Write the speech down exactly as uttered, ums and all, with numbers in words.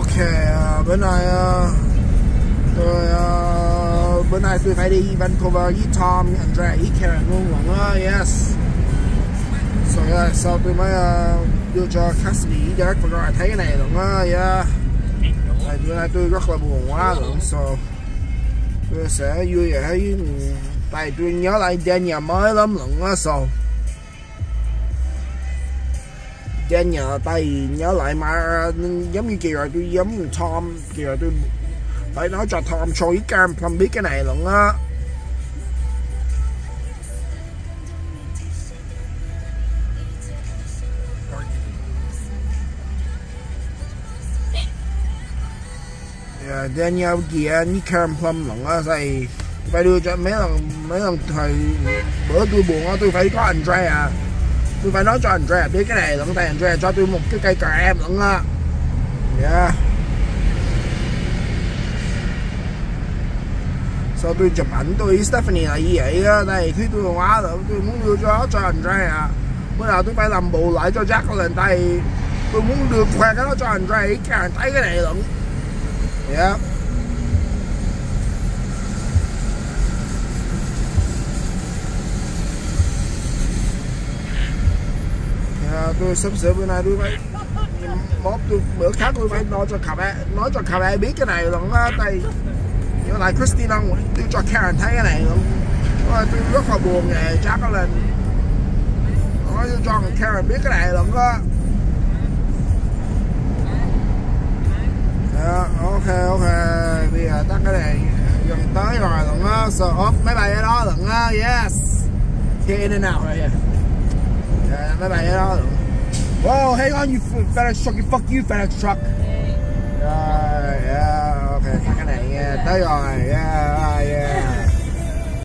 Ok, uh, bữa nay uh, tôi uh, bữa nay tôi phải đi Vancouver với Tom, với Andrea, với Karen luôn luôn á, yes. So yeah, sau tôi mới uh, đưa cho Cassidy với Derek và rồi thấy cái này luôn á, yeah. Tại bữa nay tôi rất là buồn quá luôn, so tôi sẽ vui vẻ với tại tôi nhớ lại Daniel mới lắm luôn á, so Daniel tay nhớ lại mà giống như kỳ rồi tôi giống như Tom, kỳ rồi tôi phải nói cho Tom cho ý Cam Plum biết cái này luôn á. Yeah, Daniel kia với Cam Plum luôn á, thì phải đưa cho mấy lần mấy lần thời bữa tôi buồn á, tôi phải có Andrea, tôi phải nói cho Andrea biết cái này lẫn, tại Andrea cho tôi một cái cây cờ em lẫn á. Yeah. Sau tôi chụp ảnh tôi với Stephanie là như vậy á, đây thấy tôi quá rồi, tôi muốn đưa cho cho Andrea. Bữa nào tôi phải làm bù lại cho Jacqueline, tại tôi muốn đưa khoe cái đó cho Andrea để càng thấy cái này lẫn. Yeah. Yeah, tôi sắp sửa bữa nay tôi phải mốt tôi bữa khác tôi phải nói cho cặp nói cho cặp biết cái này lẫn á, tại nhớ lại Christina đưa cho Karen thấy cái này luôn. Tôi rất là buồn nè, chắc có lên nói cho Karen biết cái này luôn á. Yeah, ok ok, bây giờ tắt cái này gần tới rồi luôn á, so ốp máy bay ở đó luôn á, yes. Get in and out right here. Yeah, máy bay ở đó luôn. Whoa, hang on you FedEx truck, you fuck you FedEx truck. Yeah, yeah, ok, tắt cái này nha, tới rồi, yeah.